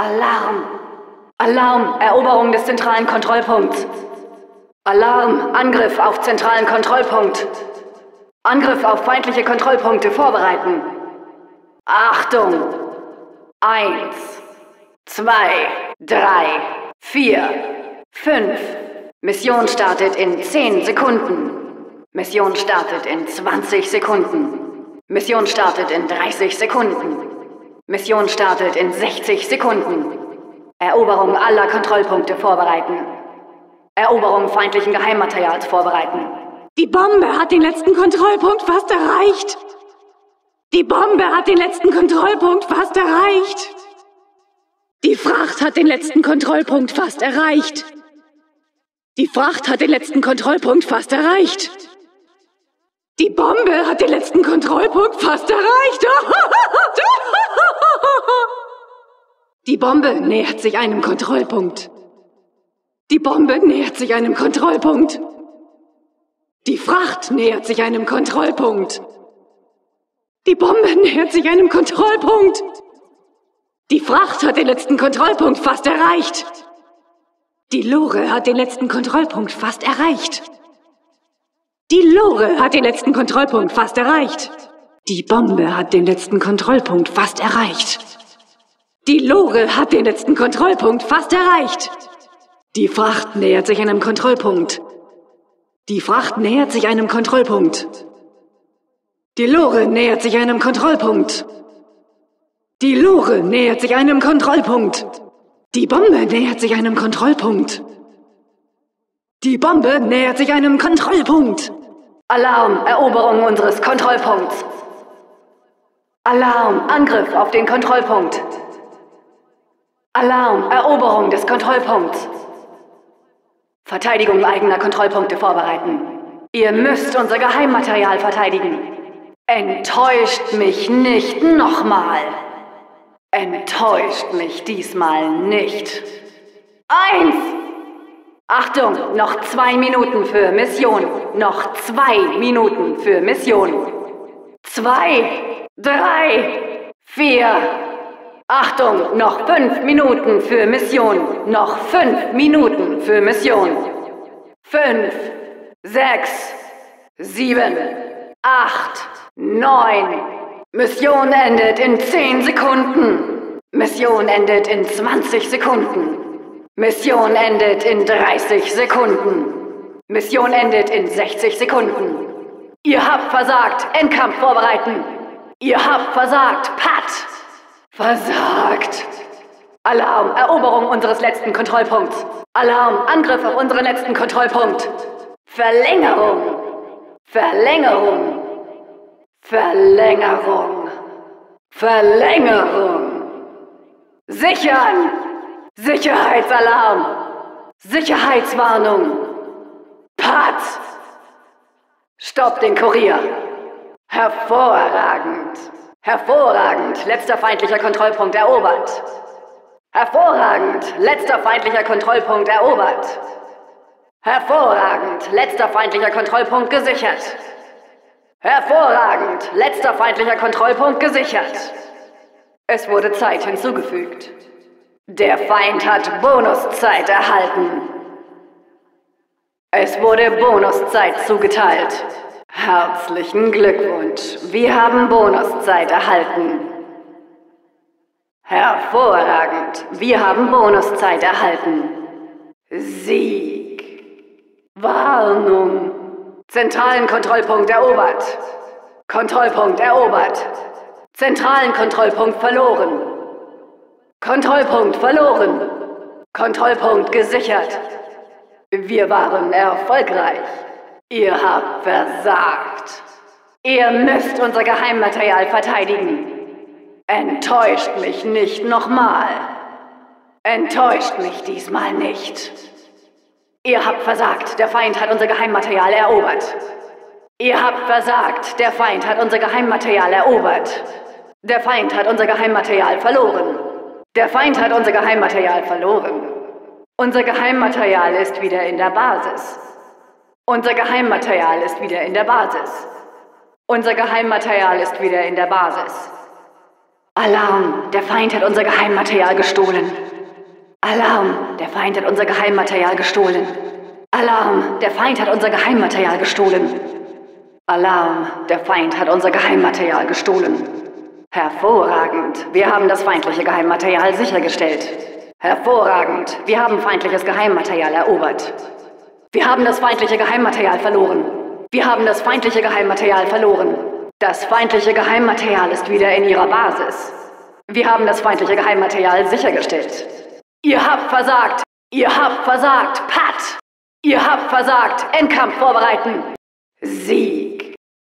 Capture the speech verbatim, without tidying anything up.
Alarm! Alarm! Eroberung des zentralen Kontrollpunkts! Alarm! Angriff auf zentralen Kontrollpunkt! Angriff auf feindliche Kontrollpunkte vorbereiten! Achtung! Eins, zwei, drei, vier, fünf. Mission startet in zehn Sekunden. Mission startet in zwanzig Sekunden. Mission startet in dreißig Sekunden. Mission startet in sechzig Sekunden. Eroberung aller Kontrollpunkte vorbereiten. Eroberung feindlichen Geheimmaterials vorbereiten. Die Bombe hat den letzten Kontrollpunkt fast erreicht. Die Bombe hat den letzten Kontrollpunkt fast erreicht. Die Fracht hat den letzten Kontrollpunkt fast erreicht. Die Fracht hat den letzten Kontrollpunkt fast erreicht. Die Bombe hat den letzten Kontrollpunkt fast erreicht. Die Bombe nähert sich einem Kontrollpunkt. Die Bombe nähert sich einem Kontrollpunkt. Die Fracht nähert sich einem Kontrollpunkt. Die Bombe nähert sich einem Kontrollpunkt. Die Fracht hat den letzten Kontrollpunkt fast erreicht. Die Lore hat den letzten Kontrollpunkt fast erreicht. Die Lore hat den letzten Kontrollpunkt fast erreicht. Die Bombe hat den letzten Kontrollpunkt fast erreicht. Die Lore hat den letzten Kontrollpunkt fast erreicht. Die Fracht nähert sich einem Kontrollpunkt. Die Fracht nähert sich einem Kontrollpunkt. Die Lore nähert sich einem Kontrollpunkt. Die Lore nähert sich einem Kontrollpunkt. Die Bombe nähert sich einem Kontrollpunkt. Die Bombe nähert sich einem Kontrollpunkt. Alarm! Eroberung unseres Kontrollpunkts. Alarm! Angriff auf den Kontrollpunkt. Alarm! Eroberung des Kontrollpunkts. Verteidigung eigener Kontrollpunkte vorbereiten. Ihr müsst unser Geheimmaterial verteidigen. Enttäuscht mich nicht nochmal. Enttäuscht mich diesmal nicht. Eins! Achtung, noch zwei Minuten für Mission. Noch zwei Minuten für Mission. Zwei, drei, vier. Achtung, noch fünf Minuten für Mission. Noch fünf Minuten für Mission. Fünf, sechs, sieben, acht, neun. Mission endet in zehn Sekunden. Mission endet in zwanzig Sekunden. Mission endet in dreißig Sekunden. Mission endet in sechzig Sekunden. Ihr habt versagt. Endkampf vorbereiten. Ihr habt versagt. Pat! Versagt. Alarm. Eroberung unseres letzten Kontrollpunkts. Alarm. Angriff auf unseren letzten Kontrollpunkt. Verlängerung. Verlängerung. Verlängerung. Verlängerung. Sichern. Sicherheitsalarm. Sicherheitswarnung. Pat. Stopp den Kurier. Hervorragend. Hervorragend. Letzter feindlicher Kontrollpunkt erobert. Hervorragend. Letzter feindlicher Kontrollpunkt erobert. Hervorragend. Letzter feindlicher Kontrollpunkt gesichert. Hervorragend! Letzter feindlicher Kontrollpunkt gesichert. Es wurde Zeit hinzugefügt. Der Feind hat Bonuszeit erhalten. Es wurde Bonuszeit zugeteilt. Herzlichen Glückwunsch. Wir haben Bonuszeit erhalten. Hervorragend. Wir haben Bonuszeit erhalten. Sieg. Warnung. Zentralen Kontrollpunkt erobert. Kontrollpunkt erobert. Zentralen Kontrollpunkt verloren. Kontrollpunkt verloren. Kontrollpunkt gesichert. Wir waren erfolgreich. Ihr habt versagt. Ihr müsst unser Geheimmaterial verteidigen. Enttäuscht mich nicht nochmal. Enttäuscht mich diesmal nicht. Ihr habt versagt. Der Feind hat unser Geheimmaterial erobert. Ihr habt versagt. Der Feind hat unser Geheimmaterial erobert. Der Feind hat unser Geheimmaterial verloren. Der Feind hat unser Geheimmaterial verloren. Unser Geheimmaterial ist wieder in der Basis. Unser Geheimmaterial ist wieder in der Basis. Unser Geheimmaterial ist wieder in der Basis. Alarm, der Feind hat unser Geheimmaterial gestohlen. Alarm, der Feind hat unser Geheimmaterial gestohlen. Alarm, der Feind hat unser Geheimmaterial gestohlen. Alarm, der Feind hat unser Geheimmaterial gestohlen. Hervorragend, wir haben das feindliche Geheimmaterial sichergestellt. Hervorragend, wir haben feindliches Geheimmaterial erobert. Wir haben das feindliche Geheimmaterial verloren. Wir haben das feindliche Geheimmaterial verloren. Das feindliche Geheimmaterial ist wieder in ihrer Basis. Wir haben das feindliche Geheimmaterial sichergestellt. Ihr habt versagt! Ihr habt versagt! Pat! Ihr habt versagt! Endkampf vorbereiten! Sie